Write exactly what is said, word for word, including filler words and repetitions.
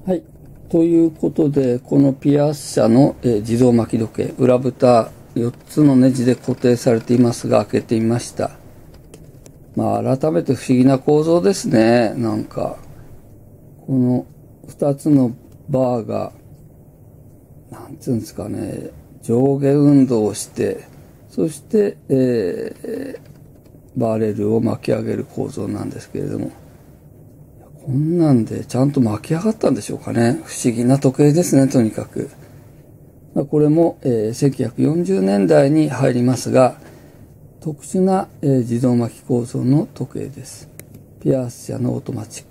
はい。ということで、このピアス社の、えー、自動巻き時計、裏蓋よっつのネジで固定されていますが、開けてみました。まあ、改めて不思議な構造ですね。なんか、このふたつのバーが、なんつうんですかね、上下運動をして、そして、えー、バーレルを巻き上げる構造なんですけれども、こんなんでちゃんと巻き上がったんでしょうかね。不思議な時計ですね、とにかく。これも、えー、せんきゅうひゃくよんじゅうねんだいに入りますが、特殊な、えー、自動巻き構造の時計です。ピアス社のオートマチック。